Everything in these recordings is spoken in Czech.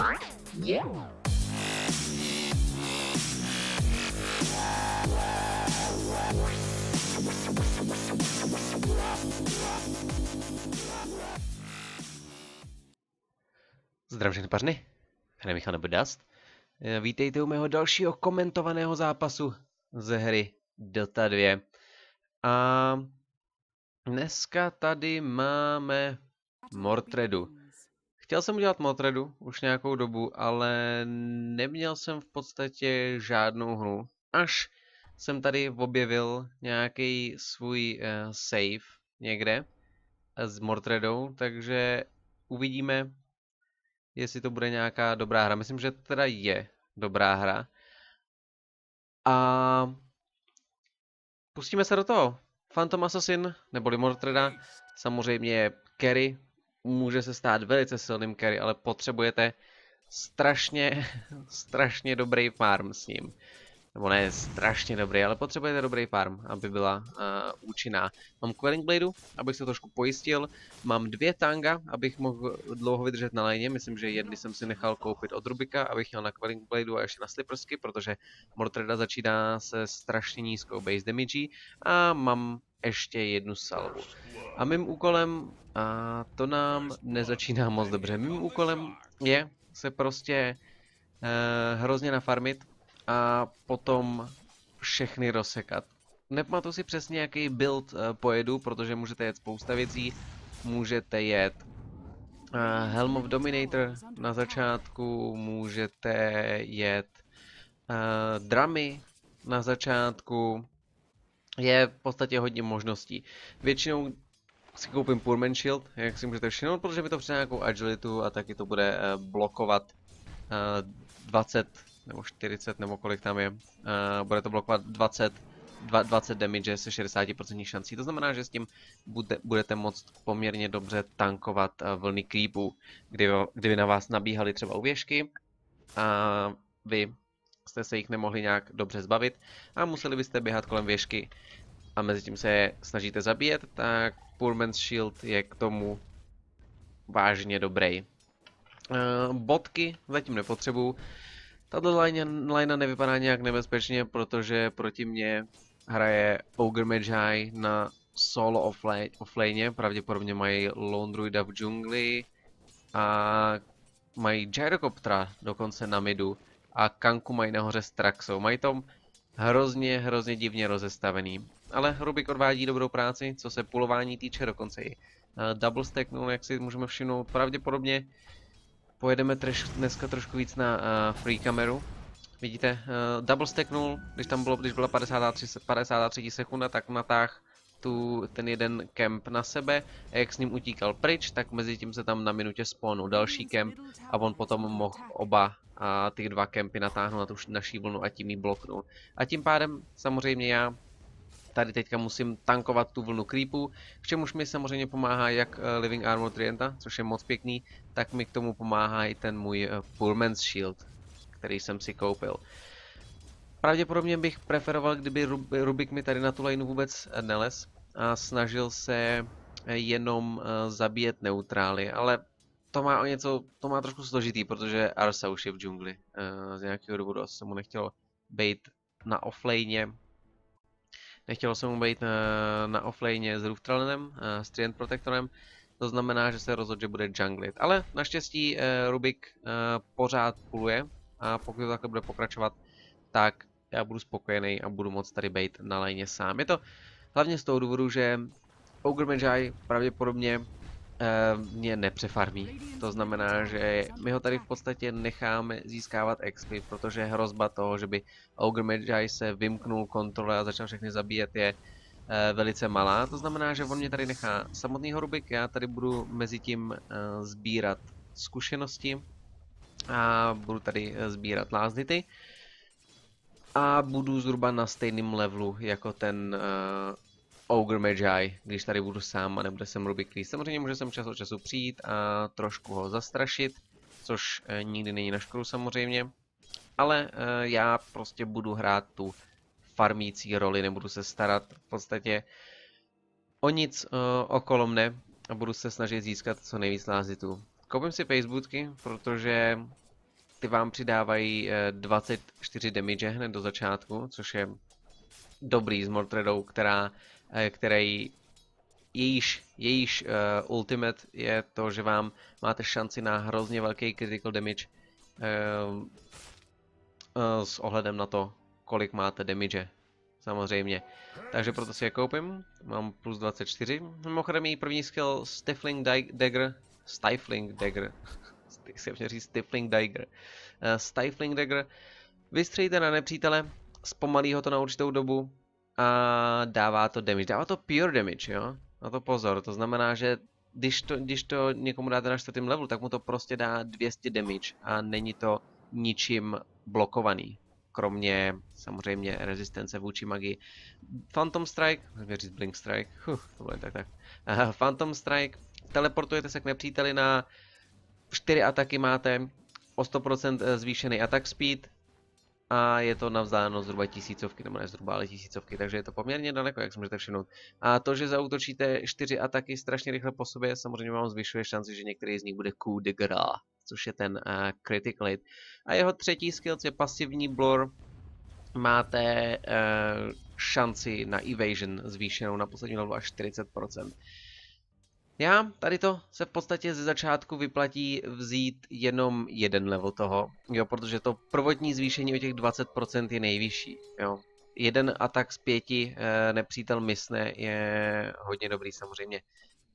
Zdravím všechny pařny, jmenuji Michal nebo Dust. Vítejte u mého dalšího komentovaného zápasu ze hry Dota 2. A dneska tady máme Mordredu. Chtěl jsem udělat Mordredu už nějakou dobu, ale neměl jsem v podstatě žádnou hru. Až jsem tady objevil nějaký svůj save někde s Mordredou, takže uvidíme, jestli to bude nějaká dobrá hra. Myslím, že to teda je dobrá hra. A pustíme se do toho. Phantom Assassin, neboli Mordreda, samozřejmě je carry. Může se stát velice silným carry, ale potřebujete strašně dobrý farm s ním. Nebo ne strašně dobrý, ale potřebujete dobrý farm, aby byla účinná. Mám Quelling Blade, abych se trošku pojistil. Mám 2 tanga, abych mohl dlouho vydržet na léně. Myslím, že jedny jsem si nechal koupit od Rubika, abych měl na Quelling Blade a ještě na Slippersky, protože Mordreda začíná se strašně nízkou base damage. A mám ještě jednu salvu. A mým úkolem, a to nám nezačíná moc dobře, mým úkolem je se prostě hrozně nafarmit a potom všechny rozsekat. Nepamatuji si přesně, jaký build pojedu, protože můžete jet spousta věcí. Můžete jet Helm of Dominator na začátku, můžete jet drumy na začátku. Je v podstatě hodně možností. Většinou si koupím Poorman Shield, jak si můžete všimnout, protože mi to přidá nějakou agilitu a taky to bude blokovat 20 nebo 40 nebo kolik tam je. Bude to blokovat 20 damage se 60% šancí. To znamená, že s tím budete moct poměrně dobře tankovat vlny creepů, kdyby na vás nabíhali třeba u věžky a vy jste se jich nemohli nějak dobře zbavit a museli byste běhat kolem věžky a mezi tím se je snažíte zabíjet, tak Poorman's Shield je k tomu vážně dobrý. Botky zatím nepotřebuju. Tato linea nevypadá nějak nebezpečně, protože proti mně hraje Ogre Magi na solo offlane. Pravděpodobně mají Lone Druida v džungli a mají Gyrocoptera dokonce na midu a Kanku mají nahoře s Traxou. Mají to hrozně divně rozestavený. Ale Rubik odvádí dobrou práci, co se pulování týče, dokonce i double stacknul, jak si můžeme všimnout. Pravděpodobně pojedeme dneska trošku víc na free kameru. Vidíte, double stacknul, když byla 53 sekunda, tak natáhl ten jeden kemp na sebe a jak s ním utíkal pryč, tak mezi tím se tam na minutě spawnul další kemp a on potom mohl oba ty 2 kempy natáhnout na tu naší vlnu a tím ji bloknul. A tím pádem samozřejmě já tady teďka musím tankovat tu vlnu creepů, k čemuž mi samozřejmě pomáhá jak Living Armor Trienta, což je moc pěkný, tak mi k tomu pomáhá i ten můj Poorman's Shield, který jsem si koupil. Pravděpodobně bych preferoval, kdyby Rubik mi tady na tu lineu vůbec neles a snažil se jenom zabíjet neutrály, ale to má trošku složitý, protože Arsa už je v džungli. Z nějakého důvodu jsem mu nechtěl být na offlane. Nechtělo jsem mu být na offlane s Rooftralenem, s Treant Protectorem, to znamená, že se rozhodl, že bude junglit. Ale naštěstí Rubik pořád puluje a pokud to takhle bude pokračovat, tak já budu spokojený a budu moct tady být na lajně sám. Je to hlavně z toho důvodu, že Ogre Magi pravděpodobně mě nepřefarmí. To znamená, že my ho tady v podstatě necháme získávat XP, protože hrozba toho, že by Ogre Magi se vymknul kontrole a začal všechny zabíjet, je velice malá. To znamená, že on mě tady nechá samotný Rubik, já tady budu mezi tím sbírat zkušenosti a budu tady sbírat láznity a budu zhruba na stejném levelu jako ten Ogre Magi, když tady budu sám a nebude sem Rubik Lee. Samozřejmě může sem čas od času přijít a trošku ho zastrašit, což nikdy není na škodu samozřejmě. Ale já prostě budu hrát tu farmící roli, nebudu se starat v podstatě o nic okolo mne a budu se snažit získat co nejvíc lázitů. Koupím si Facebooky, protože ty vám přidávají 24 damage hned do začátku, což je dobrý s Mordredou, jejíž ultimate je to, že vám máte šanci na hrozně velký critical damage s ohledem na to, kolik máte damage. Samozřejmě. Takže proto si je koupím. Mám plus 24. Mimochodem její první skill Stifling Dagger. Stifling Dagger. Jsem měl říct Stifling Dagger. Stifling Dagger. Vystřelíte na nepřítele, zpomalí ho to na určitou dobu a dává to damage. Dává to pure damage, jo? Na to pozor. To znamená, že když to někomu dáte na 4. levelu, tak mu to prostě dá 200 damage a není to ničím blokovaný. Kromě samozřejmě rezistence vůči magii. Phantom Strike, můžeme říct Blink Strike, to bude tak. Phantom Strike, teleportujete se k nepříteli na 4 ataky, máte o 100% zvýšený attack speed a je to na vzdálenost zhruba 1000, nebo ne zhruba, ale 1000, takže je to poměrně daleko, jak si můžete všimnout. A to, že zaútočíte 4 ataky strašně rychle po sobě, samozřejmě vám zvyšuje šanci, že některý z nich bude coup de grace, což je ten critical hit. A jeho třetí skill je pasivní blur. Máte šanci na evasion zvýšenou na poslední levelu až 40%. Tady to se v podstatě ze začátku vyplatí vzít jenom jeden level toho, jo, protože to prvotní zvýšení o těch 20% je nejvyšší, jo. Jeden atak z 5 nepřítel misne je hodně dobrý samozřejmě.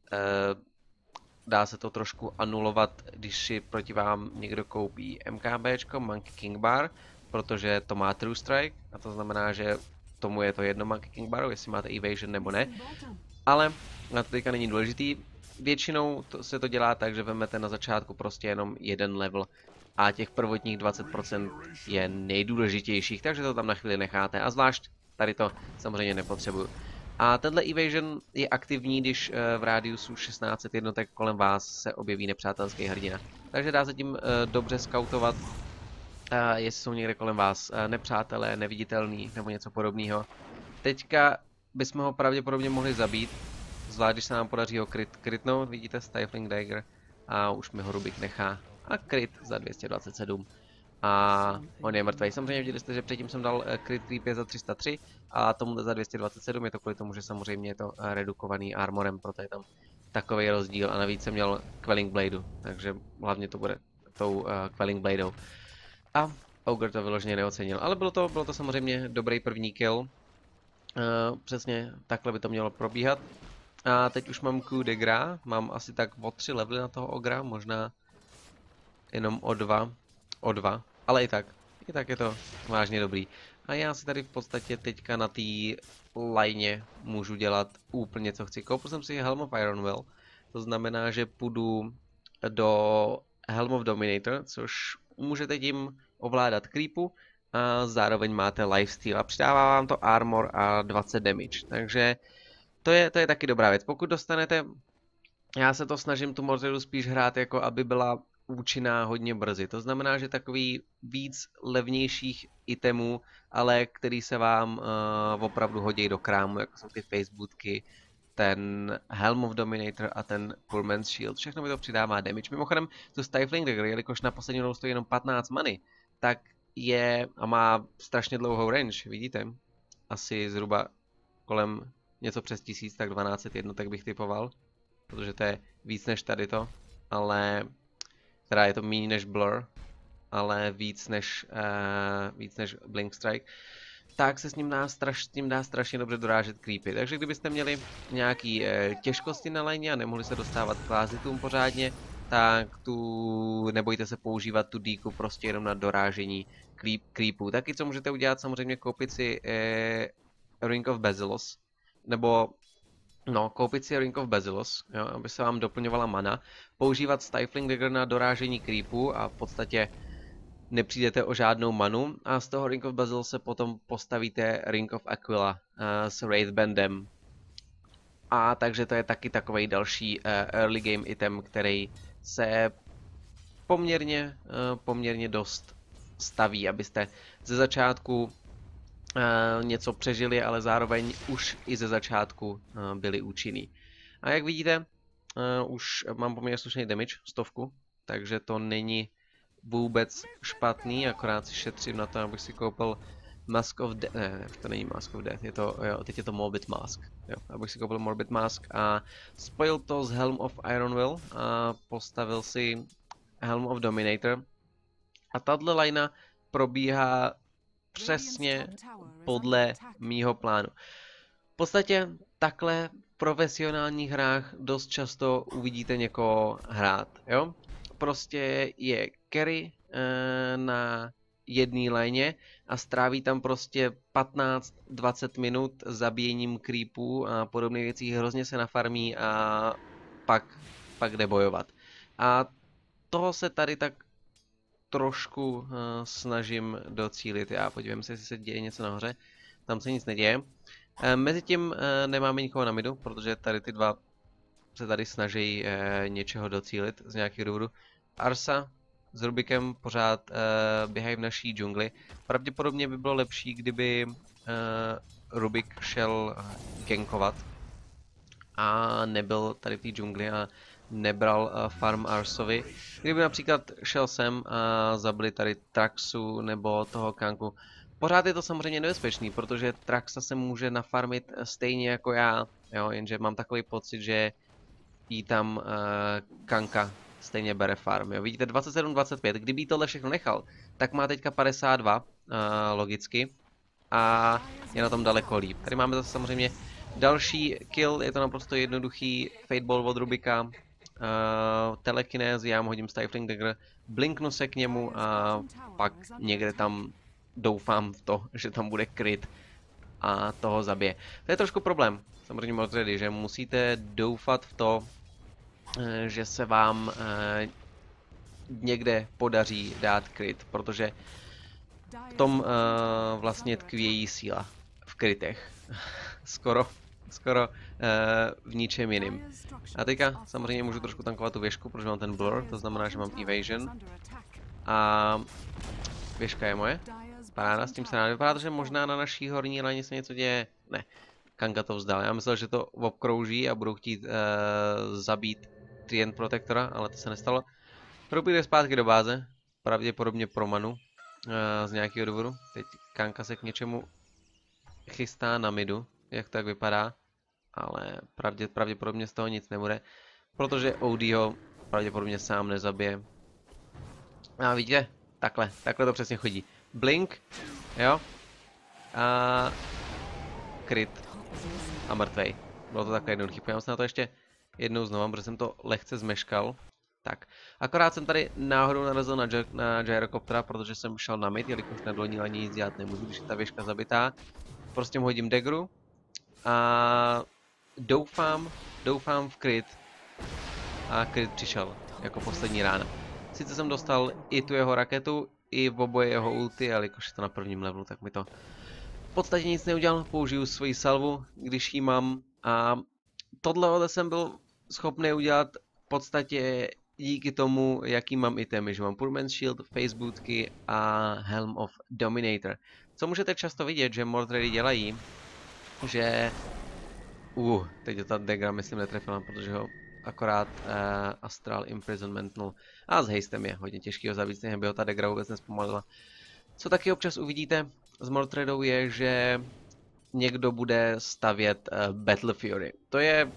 Dá se to trošku anulovat, když si proti vám někdo koupí MKBčko, Monkey King Bar, protože to má True Strike, a to znamená, že tomu je to jedno Monkey King Baru, jestli máte evasion nebo ne. Ale na to teďka není důležitý. Většinou se to dělá tak, že vezmete na začátku prostě jenom jeden level a těch prvotních 20% je nejdůležitějších, takže to tam na chvíli necháte a zvlášť tady to samozřejmě nepotřebuju. A tenhle evasion je aktivní, když v rádiusu 1600 jednotek kolem vás se objeví nepřátelský hrdina. Takže dá se tím dobře skautovat, jestli jsou někde kolem vás nepřátelé, neviditelný nebo něco podobného. Teďka bychom ho pravděpodobně mohli zabít, zvlášť když se nám podaří ho krytnout, vidíte, Stifling Dagger, a už mi ho Rubik nechá. A kryt za 227. A on je mrtvý. Samozřejmě viděli jste, že předtím jsem dal crit creep za 303 a tomu za 227, je to kvůli tomu, že samozřejmě je to redukovaný armorem, proto je tam takový rozdíl a navíc jsem měl Quelling Blade, takže hlavně to bude tou Quelling Bladou. A Ogre to vyloženě neocenil, ale bylo to samozřejmě dobrý první kill. Přesně takhle by to mělo probíhat. A teď už mám coup de grace, mám asi tak o 3 levely na toho Ogra, možná jenom o 2, ale i tak je to vážně dobrý. A já si tady v podstatě teďka na té line můžu dělat úplně co chci. Koupil jsem si Helm of Ironwell, to znamená, že půjdu do Helm of Dominator, což můžete tím ovládat creepu a zároveň máte lifesteal a přidává vám to armor a 20 damage, takže to je taky dobrá věc. Pokud dostanete, já se to snažím tu Mordredu spíš hrát jako aby byla účinná hodně brzy. To znamená, že takový víc levnějších itemů, ale který se vám opravdu hodí do krámu, jako jsou ty Facebooky, ten Helm of Dominator a ten Pullman's Shield. Všechno mi to přidává damage. Mimochodem, tu Stifling Dagger, jelikož na poslední round stojí jenom 15 many, tak je a má strašně dlouhou range, vidíte? Asi zhruba kolem něco přes 1000, tak 1200 jednotek bych typoval, protože to je víc než tady to, ale teda je to méně než Blur, ale víc než Blink Strike, tak se s ním dá strašně dobře dorážet creepy. Takže kdybyste měli nějaký těžkosti na line a nemohli se dostávat k klázitům pořádně, tak tu nebojte se používat tu díku prostě jenom na dorážení creepů. Taky co můžete udělat, samozřejmě koupit si Ring of Basilos, nebo koupit si Ring of Basilos, jo, aby se vám doplňovala mana, používat Stifling Dagger na dorážení creepů a v podstatě nepřijdete o žádnou manu a z toho Ring of Basilos se potom postavíte Ring of Aquila s Wraith Bandem. A takže to je taky takovej další early game item, který se poměrně dost staví, abyste ze začátku něco přežili, ale zároveň už i ze začátku byli účinný. A jak vidíte, už mám poměrně slušný damage, 100, takže to není vůbec špatný, akorát si šetřím na to, abych si koupil Mask of Death, ne, to není Mask of Death, je to, jo, teď je to Morbid Mask, jo, abych si koupil Morbid Mask a spojil to s Helm of Ironwill a postavil si Helm of Dominator a tato linea probíhá přesně podle mýho plánu. V podstatě takhle v profesionálních hrách dost často uvidíte někoho hrát, jo? Prostě je carry na jedné léně a stráví tam prostě 15-20 minut zabíjením creepů a podobných věcí, hrozně se nafarmí a pak jde bojovat. A toho se tady tak trošku snažím docílit. Já podívám se, jestli se děje něco nahoře. Tam se nic neděje. Mezitím nemáme nikoho na midu, protože tady ty dva se tady snaží něčeho docílit z nějakého důvodu. Arsa s Rubikem pořád běhají v naší džungli. Pravděpodobně by bylo lepší, kdyby Rubik šel gankovat a nebyl tady v té džungli a nebral farm Arsovi. Kdyby například šel sem a zabili tady Traxu nebo toho Kanku. Pořád je to samozřejmě nebezpečný, protože Traxa se může nafarmit stejně jako já, jo, jenže mám takový pocit, že jí tam Kanka stejně bere farm, jo. Vidíte 27-25, kdyby tohle všechno nechal, tak má teďka 52 logicky a je na tom daleko líp. Tady máme zase samozřejmě další kill, je to naprosto jednoduchý Fateball od Rubika, telekinézi, já mu hodím Stifling Dagger, blinknu se k němu a pak někde tam doufám v to, že tam bude kryt a toho zabije. To je trošku problém, samozřejmě Mordready, že musíte doufat v to, že se vám někde podaří dát kryt, protože v tom vlastně tkví její síla v krytech. skoro v ničem jiným. A teďka samozřejmě můžu trošku tankovat tu věžku, protože mám ten blur, to znamená, že mám evasion. A věžka je moje. Paráda, s tím se dá vypadat, že možná na naší horní laně se něco děje. Ne, Kanka to vzdal. Já myslel, že to obkrouží a budou chtít zabít Trient Protektora, ale to se nestalo. Rubik jde zpátky do báze, pravděpodobně pro manu z nějakého důvodu. Teď Kanka se k něčemu chystá na midu, jak tak vypadá, ale pravděpodobně z toho nic nebude, protože OD ho pravděpodobně sám nezabije. A vidíte, takhle to přesně chodí. Blink, jo, a kryt a mrtvej. Bylo to takhle jednoduché. Pojďme se na to ještě jednou znovu, protože jsem to lehce zmeškal. Tak, akorát jsem tady náhodou narazil na gyrocoptera, protože jsem šel na mid, jelikož na dolní laně nic dělat nemůžu, když je ta věžka zabitá. Prostě mu hodím daggeru a doufám v kryt. A kryt přišel jako poslední rána. Sice jsem dostal i tu jeho raketu, i v oboje jeho ulti, ale jakož je to na prvním levelu, tak mi to v podstatě nic neudělal. Použiju svoji salvu, když ji mám. A tohle jsem byl schopný udělat v podstatě díky tomu, jaký mám itemy, že mám Poor Shield, Face Bootky a Helm of Dominator. Co můžete často vidět, že Mordready dělají, že... teď je ta Degra, myslím, netrefila, protože ho akorát Astral Imprisonmentnul. A s hejstem je hodně těžký ho zabít, stejně by ho ta Degra vůbec nespomalila. Co taky občas uvidíte s Mordreadou je, že někdo bude stavět Battle Fury. To je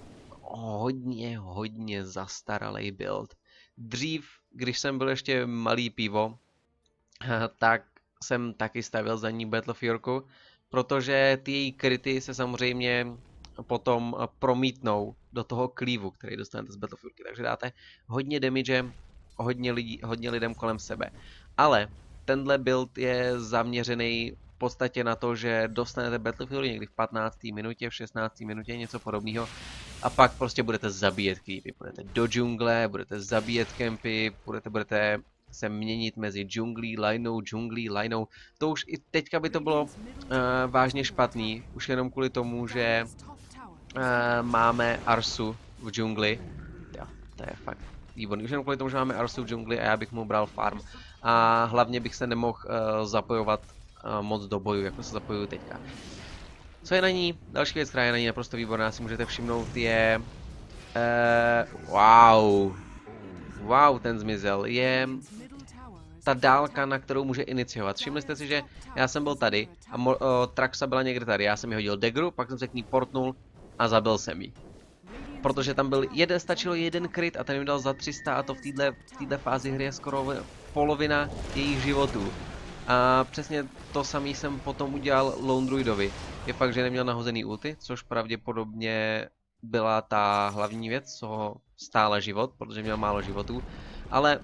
hodně zastaralý build. Dřív, když jsem byl ještě malý pivo, tak jsem taky stavěl za ní Battle Furyku, protože ty její kryty se samozřejmě potom promítnou do toho cleavu, který dostanete z Battle Furyky. Takže dáte hodně damage hodně lidem kolem sebe. Ale tenhle build je zaměřený v podstatě na to, že dostanete Battle Fury někdy v 15. minutě, v 16. minutě, něco podobného. A pak prostě budete zabíjet creepy. Budete do džungle, budete zabíjet kempy, budete se měnit mezi džunglí, lineou. To už i teďka by to bylo vážně špatný, už jenom kvůli tomu, že máme Arsu v džungli. Jo, to je fakt výborný. Už jenom kvůli tomu, že máme Arsu v džungli a já bych mu bral farm. A hlavně bych se nemohl zapojovat moc do boju, jako se zapojuju teďka. Co je na ní? Další věc, která je na ní naprosto výborná, si můžete všimnout, je... wow, ten zmizel. Je ta dálka, na kterou může iniciovat. Všimli jste si, že já jsem byl tady a Traxa byla někde tady. Já jsem jí hodil daggeru, pak jsem se k ní portnul a zabil jsem jí. Protože tam byl stačilo jeden crit a ten mi dal za 300 a to v této fázi hry je skoro polovina jejich životů. A přesně to samý jsem potom udělal Lone Druidovi. Je fakt, že neměl nahozený ulty, což pravděpodobně byla ta hlavní věc, co ho stála život, protože měl málo životů. Ale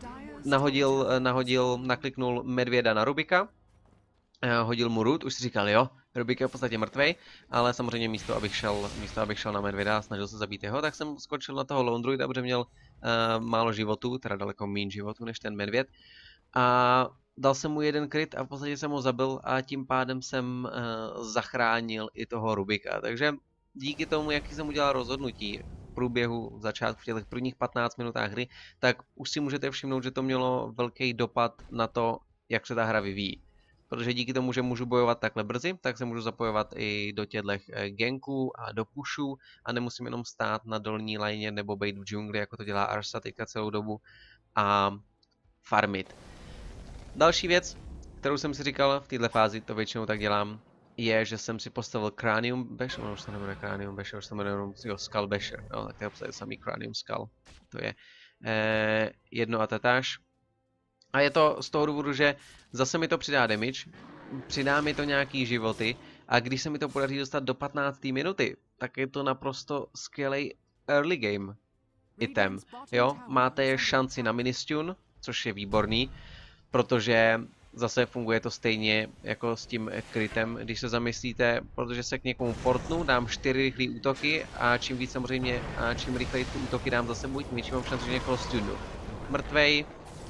nakliknul medvěda na Rubika, hodil mu root, už si říkal, jo, Rubik je v podstatě mrtvej, ale samozřejmě místo abych šel na medvěda a snažil se zabít jeho, tak jsem skočil na toho Lone Druida, protože měl málo životů, teda daleko méně životů než ten medvěd. A dal jsem mu jeden crit a v podstatě jsem ho zabil a tím pádem jsem zachránil i toho Rubika. Takže díky tomu, jaký jsem udělal rozhodnutí v průběhu začátku v těch prvních 15 minutách hry, tak už si můžete všimnout, že to mělo velký dopad na to, jak se ta hra vyvíjí. Protože díky tomu, že můžu bojovat takhle brzy, tak se můžu zapojovat i do těchto ganků a do pushů a nemusím jenom stát na dolní lajně nebo být v džungli, jako to dělá Arsa teďka celou dobu a farmit. Další věc, kterou jsem si říkal v této fázi, to většinou tak dělám, je, že jsem si postavil Cranium Basher, už to nebude Cranium Basher, už to jmenuje Skull Basher, no, tak to je podstatě samý Cranium Skull, to je jedno a tatáž. A je to z toho důvodu, že zase mi to přidá damage, přidá mi to nějaký životy a když se mi to podaří dostat do 15. minuty, tak je to naprosto skvělý early game item, jo, máte šanci na ministun, což je výborný, protože zase funguje to stejně jako s tím kritem, když se zamyslíte, protože se k někomu portnu, dám 4 rychlé útoky a čím víc samozřejmě, a čím rychleji ty útoky dám za sebou, tím větší mám šanci, že někoho stunu. Mrtvej,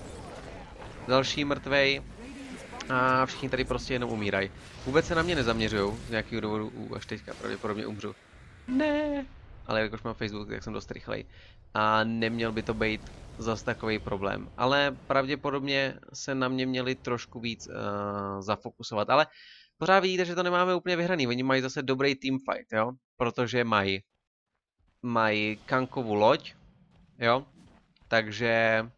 další mrtvej a všichni tady prostě jenom umírají. Vůbec se na mě nezaměřujou, z nějakého důvodu, až teďka pravděpodobně umřu. Ne, ale jakož mám Facebook, tak jsem dost rychlej. A neměl by to být zas takový problém. Ale pravděpodobně se na mě měli trošku víc zafokusovat. Ale pořád vidíte, že to nemáme úplně vyhraný. Oni mají zase dobrý teamfight, jo? Protože mají Kankovu loď, jo? Takže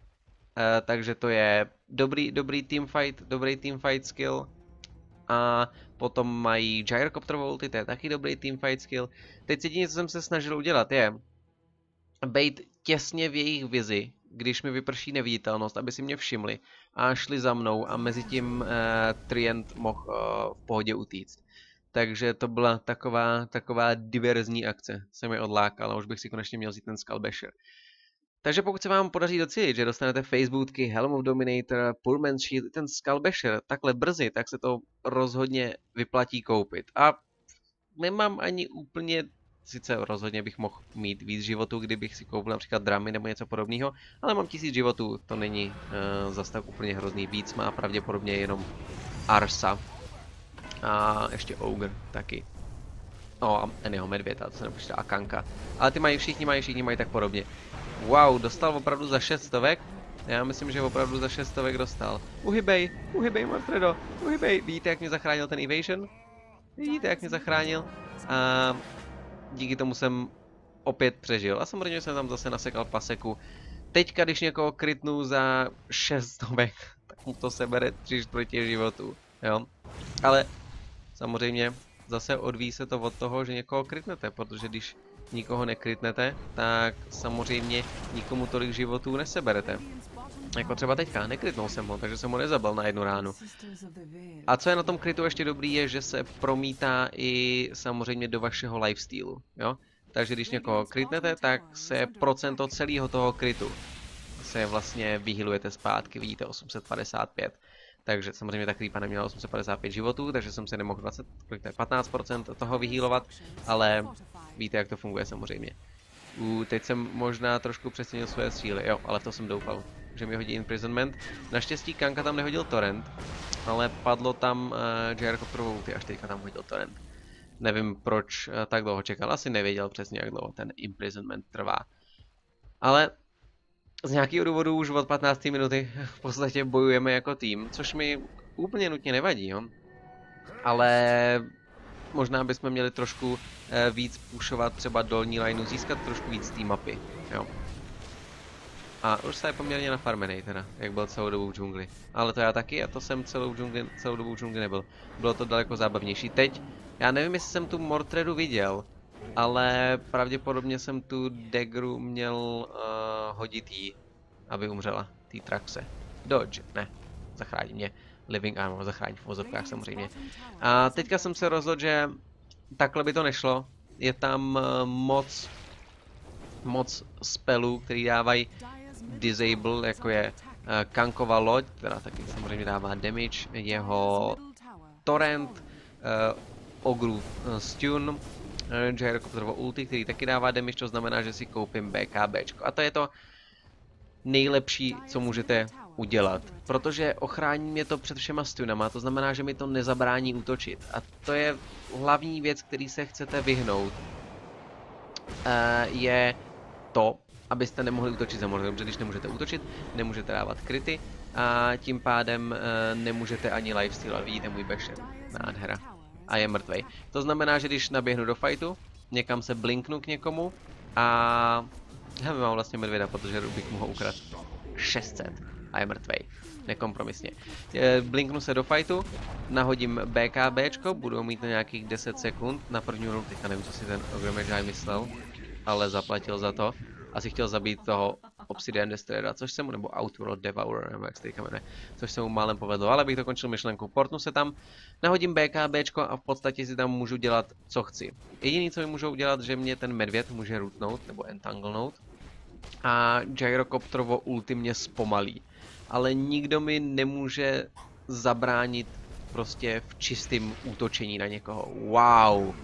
to je dobrý teamfight skill. A potom mají Gyrocopter ulti, to je taky dobrý teamfight skill. Teď jediné, co jsem se snažil udělat, je být těsně v jejich vizi, když mi vyprší neviditelnost, aby si mě všimli a šli za mnou a mezi tím Trient mohl v pohodě utíct. Takže to byla taková diverzní akce. Se mi odlákala, ale už bych si konečně měl vzít ten Skull Basher. Takže pokud se vám podaří docílit, že dostanete Facebootky, Helm of Dominator, Pullman's Shield, ten Skull Basher takhle brzy, tak se to rozhodně vyplatí koupit. A nemám ani úplně, sice rozhodně bych mohl mít víc životů, kdybych si koupil například dramy nebo něco podobného, ale mám 1000 životů, to není zas tak úplně hrozný. Víc má pravděpodobně jenom Arsa a ještě Ogre taky. No a ten jeho medvěd, to se nepočítá, a Kanka. Ale ty všichni mají tak podobně. Wow, dostal opravdu za 600. Já myslím, že opravdu za 600 dostal. Uhybej, Manfredo, uhybej. Vidíte, jak mě zachránil ten evasion? Vidíte, jak mě zachránil? A díky tomu jsem opět přežil. A samozřejmě jsem tam zase nasekal paseku. Teďka, když někoho krytnu za 600, tak mu to sebere 3/4 životů. Jo? Ale samozřejmě zase odvíjí se to od toho, že někoho krytnete, protože když nikoho nekrytnete, tak samozřejmě nikomu tolik životů neseberete. Jako třeba teďka, nekrytnul jsem ho, takže jsem ho nezabil na jednu ránu. A co je na tom krytu ještě dobrý, je, že se promítá i samozřejmě do vašeho lifestylu, jo? Takže když někoho krytnete, tak se procento celého toho krytu se vlastně vyhýlujete zpátky, vidíte 855. Takže samozřejmě ta creepa neměla 855 životů, takže jsem se nemohl 15% toho vyhýlovat, ale víte, jak to funguje samozřejmě. Teď jsem možná trošku přecenil svoje síly, jo, ale to jsem doufal, že mi hodí Imprisonment. Naštěstí Kanka tam nehodil Torrent, ale padlo tam Gyrocopterovou ulti, až teďka tam hodil Torrent. Nevím, proč tak dlouho čekal, asi nevěděl přesně, jak dlouho ten Imprisonment trvá. Ale z nějakého důvodu už od 15. minuty v podstatě bojujeme jako tým, což mi úplně nutně nevadí, jo. Ale možná bychom měli trošku víc pushovat třeba dolní lineu, získat trošku víc té mapy, jo. A už se je poměrně nafarmenej teda, jak byl celou dobu v džungli. Ale to já taky a to jsem celou dobu v džungli nebyl. Bylo to daleko zábavnější. Teď, já nevím, jestli jsem tu Mordredu viděl, ale pravděpodobně jsem tu Daggeru měl hodit jí, aby umřela, tý Traxe. Dodge, ne, zachrání mě. Living Armor, zachrání v vozovkách samozřejmě. A teďka jsem se rozhodl, že takhle by to nešlo. Je tam moc spellů, který dávají disable, jako je Kankova loď, která taky samozřejmě dává damage, jeho torrent, Ogru stun, Gyrocopterovo ulti, který taky dává damage, to znamená, že si koupím BKBčko. A to je to nejlepší, co můžete udělat, protože ochrání mě to před všema stunama, to znamená, že mi to nezabrání útočit. A to je hlavní věc, který se chcete vyhnout, je to, abyste nemohli útočit za Mordredem, protože když nemůžete útočit, nemůžete dávat kryty a tím pádem nemůžete ani lifesteal. Vidíte můj basher, nádhera. A je mrtvej. To znamená, že když naběhnu do fightu, někam se blinknu k někomu a já mám vlastně medvěda, protože Rubik mu ho ukradl 600 a je mrtvej. Nekompromisně. Blinknu se do fightu, nahodím BKBčko, budu mít na nějakých 10 sekund na první runu, teďka nevím, co si ten Ogromedžaj myslel, ale zaplatil za to. Asi chtěl zabít toho Obsidian Destroyera, což se mu, nebo Outworld Devourer, nebo jak se teďka jmenuje, což se mu málem povedlo, ale bych dokončil myšlenku. Portnu se tam, nahodím BKBčko a v podstatě si tam můžu dělat, co chci. Jediný, co mi můžou udělat, že mě ten medvěd může rootnout, nebo entanglenout, a Gyrocopterovo ulti mě zpomalí. Ale nikdo mi nemůže zabránit prostě v čistém útočení na někoho. Wow!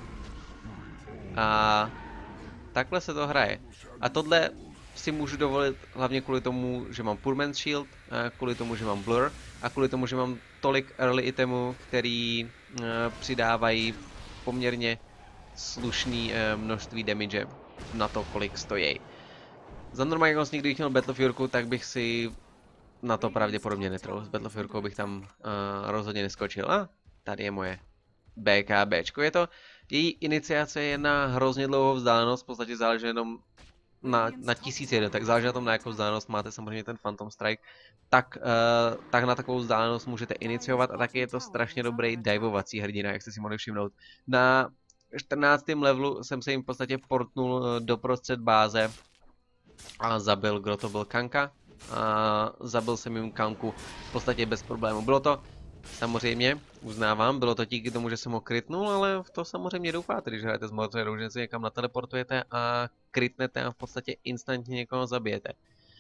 A takhle se to hraje. A tohle si můžu dovolit hlavně kvůli tomu, že mám Poor Man's Shield, kvůli tomu, že mám Blur a kvůli tomu, že mám tolik early itemů, který přidávají poměrně slušný množství damage na to, kolik stojí. Za normální okolností, kdybych měl Battlefjorku, tak bych si na to pravděpodobně netrhl. S Battlefjorkou bych tam rozhodně neskočil. A tady je moje BKBčko. Je to, její iniciace je na hrozně dlouhou vzdálenost, v podstatě záleží jenom na 1000 jednotek, záleží na tom, na jakou vzdálenost máte samozřejmě ten Phantom Strike, tak na takovou vzdálenost můžete iniciovat a taky je to strašně dobrý divovací hrdina, jak jste si mohli všimnout. Na 14. levelu jsem se jim v podstatě portnul doprostřed báze a zabil, kdo to byl, Kanka. A zabil jsem jim Kanku v podstatě bez problému. Bylo to, samozřejmě, uznávám, bylo to díky tomu, že jsem ho krytnul, ale v to samozřejmě doufáte, když hrajete s Mordredou, že se někam nateleportujete a krytnete a v podstatě instantně někoho zabijete.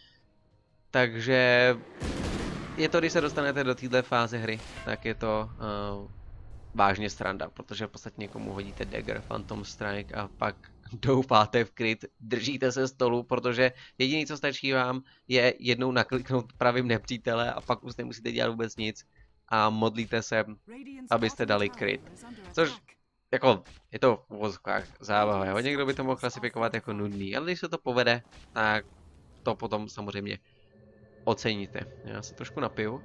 Takže je to, když se dostanete do této fáze hry, tak je to vážně sranda, protože v podstatě někomu hodíte dagger, Phantom Strike a pak doufáte v kryt, držíte se stolu, protože jediné, co stačí vám, je jednou nakliknout pravým nepřítele a pak už nemusíte dělat vůbec nic a modlíte se, abyste dali kryt. Což, jako, je to v uvozovkách zábava, hodně kdo by to mohl klasifikovat jako nudný, ale když se to povede, tak to potom samozřejmě oceníte. Já se trošku napiju.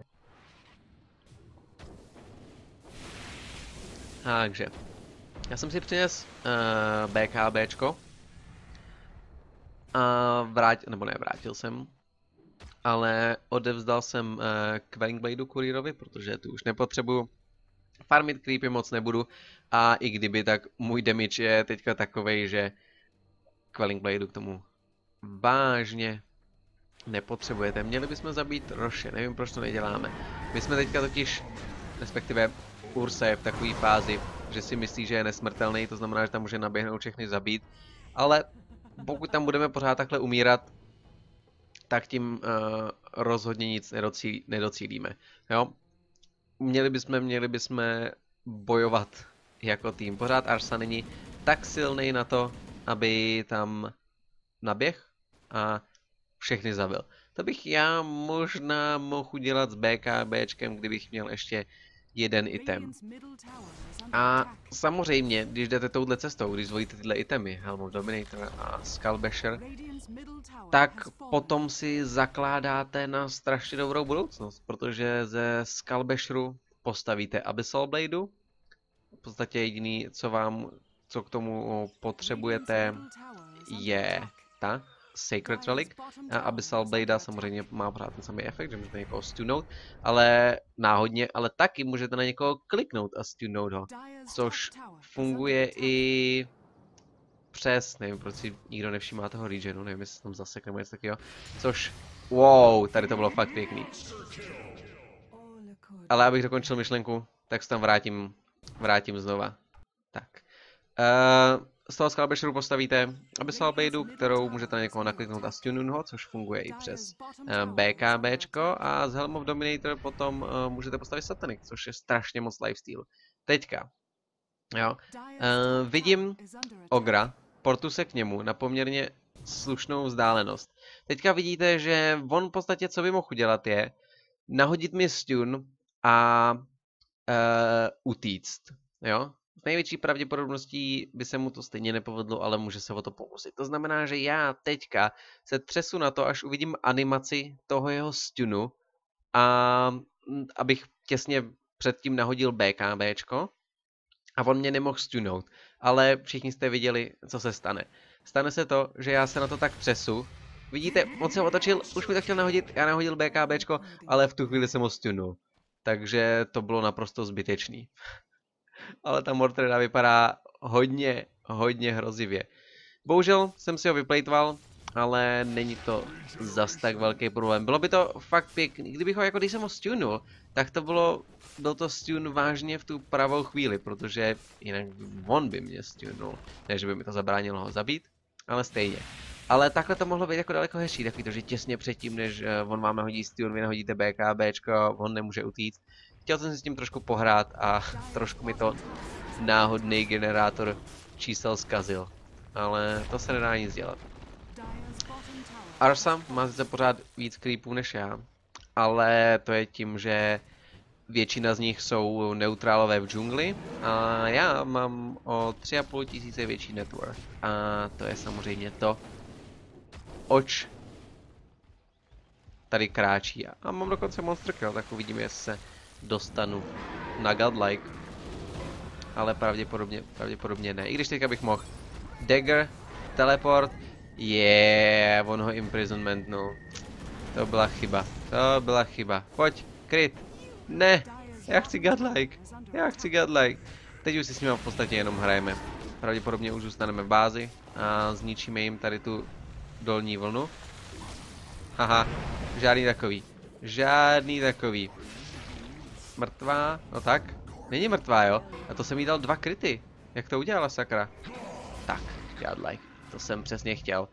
Takže, já jsem si přines BKBčko a vrátil jsem, ale odevzdal jsem Quelling Bladeu kurýrovi, protože tu už nepotřebuju. Farmit creepy moc nebudu a i kdyby, tak můj damage je teďka takovej, že Quelling Bladeu k tomu vážně nepotřebujete. Měli bychom zabít Roše, nevím proč to neděláme. My jsme teďka totiž, respektive Ursa je v takové fázi, že si myslí, že je nesmrtelný, to znamená, že tam může naběhnout všechny zabít. Ale pokud tam budeme pořád takhle umírat, tak tím rozhodně nic nedocílíme. Jo? Měli bychom bojovat jako tým. Pořád Arsa není tak silný na to, aby tam naběh a všechny zabil. To bych já možná mohl udělat s BKBčkem, kdybych měl ještě jeden item. A samozřejmě, když jdete touhle cestou, když zvolíte tyhle itemy, Helm of Dominator a Skullbasher, tak potom si zakládáte na strašně dobrou budoucnost, protože ze Skullbasheru postavíte Abyssal Bladeu. V podstatě jediný, co k tomu potřebujete, je ta. Sacred Relic. Abyssal Blade samozřejmě má pořád ten samý efekt, že můžete někoho stunout, ale náhodně, ale taky můžete na někoho kliknout a stunout ho, což funguje i přes, nevím, proč si nikdo nevšímá toho regenu, nevím, jestli tam zasekne nebo něco takového, což, wow, tady to bylo fakt pěkný. Ale abych dokončil myšlenku, tak se tam vrátím znova. Tak. Z toho Skullbasheru postavíte Abyssal Bladeu, kterou můžete na někoho nakliknout a stunnout ho, což funguje i přes BKBčko, a z Helm of Dominator potom můžete postavit Satanic, což je strašně moc lifesteal. Teďka, jo, vidím Ogra, portu se k němu na poměrně slušnou vzdálenost. Teďka vidíte, že on v podstatě, co by mohl udělat, je nahodit mi stun a utíct, jo. S největší pravděpodobností by se mu to stejně nepovedlo, ale může se o to pokusit. To znamená, že já teďka se třesu na to, až uvidím animaci toho jeho stunu, a abych těsně předtím nahodil BKBčko a on mě nemohl stunout. Ale všichni jste viděli, co se stane. Stane se to, že já se na to tak třesu. Vidíte, on se otočil, už mi to chtěl nahodit, já nahodil BKBčko, ale v tu chvíli jsem ho stunul. Takže to bylo naprosto zbytečný. Ale ta Mordreda vypadá hodně hrozivě. Bohužel jsem si ho vyplejtval, ale není to zas tak velký problém. Bylo by to fakt pěkný, kdybych ho, jako když jsem ho stunul, tak to byl to stun vážně v tu pravou chvíli, protože jinak on by mě stunul. Ne, že by mi to zabránilo ho zabít, ale stejně. Ale takhle to mohlo být jako daleko hezčí, takový to, že těsně předtím, než on vám nahodí stun, vy nahodíte BKBčko, on nemůže utíct. Chtěl jsem si s tím trošku pohrát a trošku mi to náhodný generátor čísel zkazil. Ale to se nedá nic dělat. Arsa má sice pořád víc creepů než já, ale to je tím, že většina z nich jsou neutrálové v džungli a já mám o 3500 větší net worth. A to je samozřejmě to, oč tady kráčí. A mám dokonce monster kill, tak uvidíme, jestli se dostanu na godlike. Ale pravděpodobně ne. I když teďka bych mohl. Dagger, teleport, on ho imprisonmentnul. To byla chyba. Pojď, crit. Ne, já chci godlike. Teď už si s nimi v podstatě jenom hrajeme. Pravděpodobně už zůstaneme v bázi a zničíme jim tady tu dolní vlnu. Haha, žádný takový. Mrtvá, no tak, není mrtvá, jo? A to jsem jí dal 2 kryty. Jak to udělala, sakra? Tak, godlike, to jsem přesně chtěl.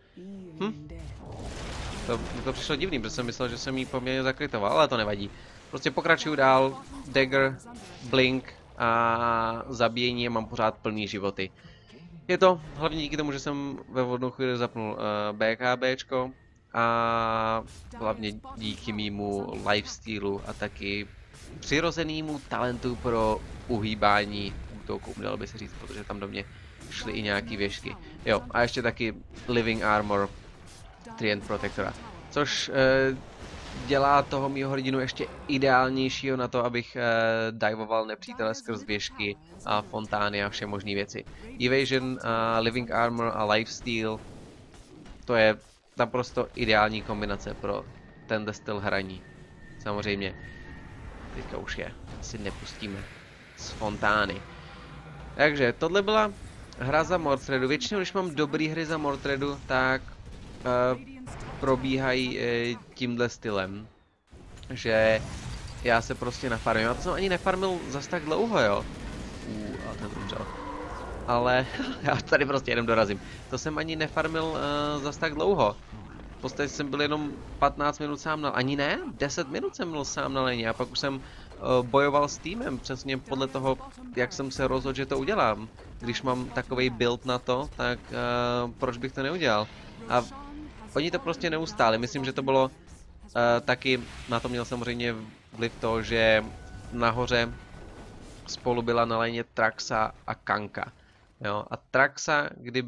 To přišlo divný, protože jsem myslel, že jsem jí poměrně zakrytoval, ale to nevadí. Prostě pokračuju dál, dagger, blink a zabíjení, mám pořád plný životy. Je to hlavně díky tomu, že jsem ve vodnou chvíli zapnul BKBčko a hlavně díky mýmu lifestylu a taky přirozenému talentu pro uhýbání útoků, dalo by se říct, protože tam do mě šly i nějaký věžky. Jo, a ještě taky Living Armor Treant Protectora, což dělá toho mýho hrdinu ještě ideálnějšího na to, abych divoval nepřítele skrz věžky a fontány a vše možné věci. Evasion, Living Armor a Lifesteal, to je naprosto ideální kombinace pro tenhle styl hraní. Samozřejmě, teďka už je asi nepustíme z fontány. Takže tohle byla hra za Mordredu. Většinou, když mám dobrý hry za Mordredu, tak probíhají tímhle stylem, že já se prostě nafarmím. Já to jsem ani nefarmil zas tak dlouho, jo. A ten umřel. Ale já tady prostě jenom dorazím. To jsem ani nefarmil zas tak dlouho. V podstatě jsem byl jenom 15 minut sám na... Ani ne, 10 minut jsem byl sám na léně a pak už jsem bojoval s týmem, přesně podle toho, jak jsem se rozhodl, že to udělám. Když mám takovej build na to, tak proč bych to neudělal? A oni to prostě neustáli. Myslím, že to bylo taky, na to měl samozřejmě vliv to, že nahoře spolu byla na léně Traxa a Kanka. Jo? A Traxa,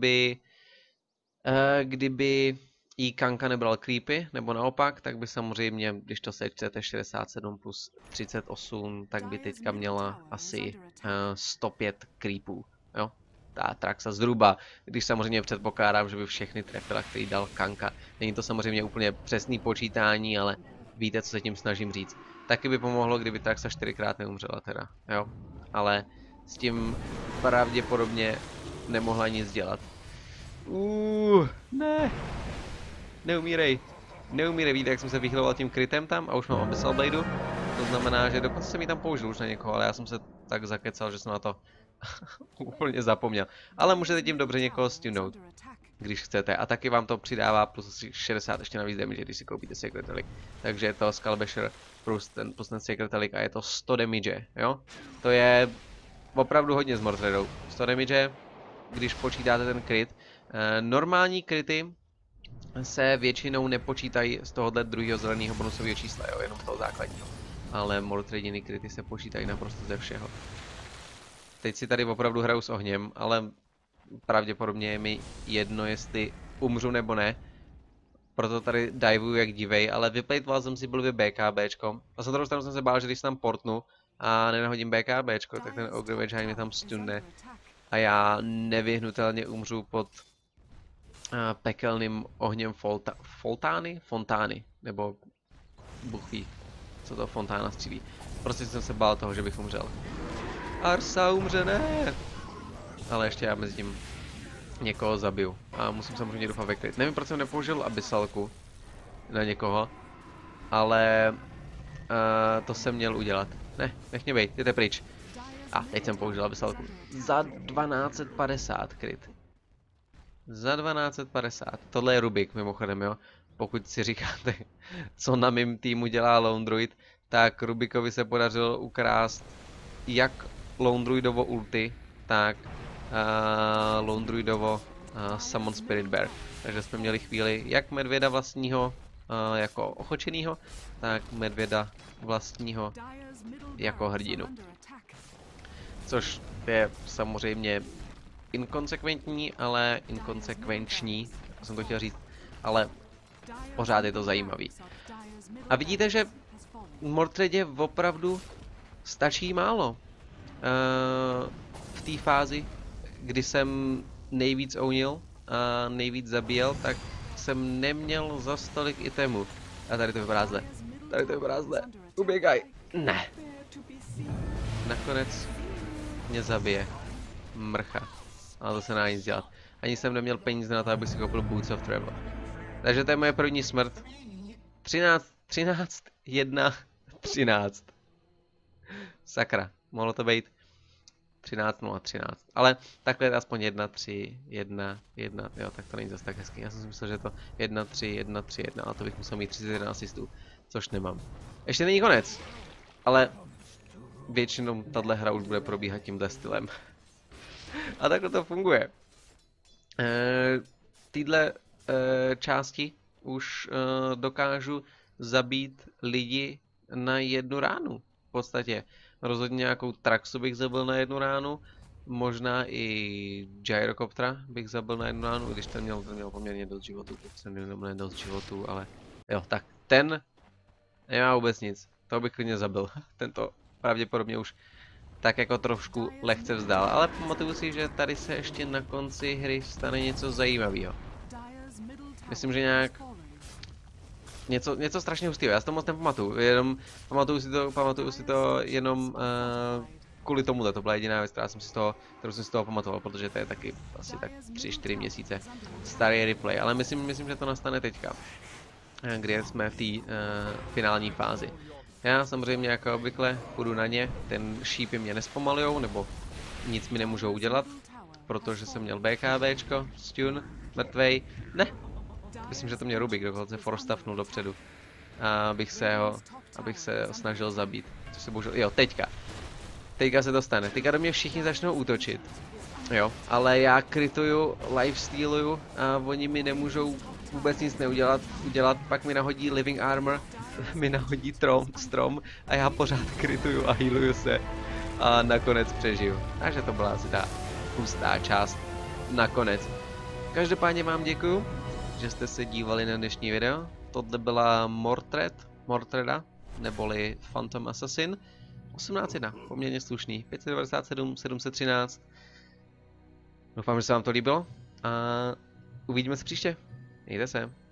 kdyby jí Kanka nebral creepy, nebo naopak, tak by samozřejmě, když to sečtete 67 plus 38, tak by teďka měla asi 105 creepů. Jo? ta Traxa zhruba, když samozřejmě předpokládám, že by všechny trefila, který dal Kanka. Není to samozřejmě úplně přesný počítání, ale víte, co se tím snažím říct. Taky by pomohlo, kdyby Traxa 4krát neumřela teda, jo. Ale s tím pravděpodobně nemohla nic dělat. Ne. Neumírej. Neumírej, víte, jak jsem se vychyloval tím krytem tam a už mám Abyssal Bladeu. To znamená, že dokonce jsem ji tam použil už na někoho, ale já jsem se tak zakecal, že jsem na to úplně zapomněl. Ale můžete tím dobře někoho stunnout, když chcete. A taky vám to přidává plus 60 ještě navíc damage, když si koupíte Sacred Relic. Takže je to Skullbasher plus ten Sacred Relic a je to 100 damage, jo? To je opravdu hodně s Mordredou. 100 damage, když počítáte ten crit. Normální kryty se většinou nepočítají z tohohle druhého zeleného bonusového čísla, jo, jenom z toho základního. Ale Mordrediny kryty se počítají naprosto ze všeho. Teď si tady opravdu hraju s ohněm, ale pravděpodobně je mi jedno, jestli umřu nebo ne. Proto tady divuju jak divej, ale vyplejtoval jsem si blbě BKBčko. A za druhou stranu jsem se bál, že když se tam portnu a nenahodím BKBčko, tak ten Ogre Mage mě tam stunne. A já nevyhnutelně umřu pod pekelným ohněm Fontány? Nebo Bůh ví, co to Fontána střílí. Prostě jsem se bál toho, že bych umřel. Arsa umře, ne! Ale ještě já mezi tím někoho zabiju. A musím samozřejmě doufat ve kryt. Nevím, proč jsem nepoužil Abyssalku na někoho. Ale to jsem měl udělat. Ne, nech mě bejt, jděte pryč. A teď jsem použil Abyssalku. Za 1250 kryt. Za 1250. Tohle je Rubik, mimochodem, jo. Pokud si říkáte, co na mém týmu dělá Lone Druid, tak Rubikovi se podařilo ukrást jak Lone Druidovo ulti, tak Lone Druidovo Summon Spirit Bear. Takže jsme měli chvíli jak medvěda vlastního jako ochočenýho, tak medvěda vlastního jako hrdinu. Což je samozřejmě inkonsekventní, ale inkonsekvenční, jsem to chtěl říct, ale pořád je to zajímavý. A vidíte, že Mordredě opravdu stačí málo. V té fázi, kdy jsem nejvíc ownil a nejvíc zabíjel, tak jsem neměl za tolik itemů. A tady to vypadá zle. Tady to vypadá zle. Uběgaj. Ne. Nakonec mě zabije. Mrcha. Ale to se nedá nic dělat. Ani jsem neměl peníze na to, abych si koupil Boots of Travel. Takže to je moje první smrt. 13, 1, 13. Sakra, mohlo to být 13, 0, 13. Ale takhle je to aspoň 1, 3, 1, 1, jo, tak to není zase tak hezký. Já jsem si myslel, že je to 1, 3, 1, 3, 1, ale to bych musel mít 31 asistů, což nemám. Ještě není konec, ale většinou tahle hra už bude probíhat tímhle stylem. A takhle to funguje. Týhle části už dokážu zabít lidi na jednu ránu. V podstatě rozhodně nějakou Traxu bych zabil na jednu ránu, možná i Gyrocoptera bych zabil na jednu ránu, když ten měl poměrně dost životů, jsem neměl dost životů, ale jo, tak ten nemá vůbec nic, toho bych klidně zabil, tento pravděpodobně už tak jako trošku lehce vzdal, ale pamatuju si, že tady se ještě na konci hry stane něco zajímavého. Myslím, že nějak něco strašně hustého, já si to moc nepamatuju, jenom pamatuju si to jenom kvůli tomuhle, to byla jediná věc, kterou jsem si z toho pamatoval, protože to je taky asi tak 3-4 měsíce starý replay, ale myslím, že to nastane teďka, kdy jsme v té finální fázi. Já samozřejmě jako obvykle půjdu na ně, ten šípy mě nespomalujou, nebo nic mi nemůžou udělat, protože jsem měl BKBčko, stun, mrtvej, ne. Myslím, že to mě Rubik dokonce forstafnul dopředu, abych se ho snažil zabít, což se bohužel, jo, teďka se to stane, teďka do mě všichni začnou útočit, jo, ale já krituju, lifestealuju a oni mi nemůžou vůbec nic udělat, pak mi nahodí Living Armor, mi nahodí Strom a já pořád krituju a healuju se a nakonec přežiju. Takže to byla asi ta hustá část nakonec. Každopádně vám děkuju, že jste se dívali na dnešní video. Tohle byla Mordreda, neboli Phantom Assassin. 18.1, poměrně slušný, 597, 713. Doufám, že se vám to líbilo a uvidíme se příště. Mějte se.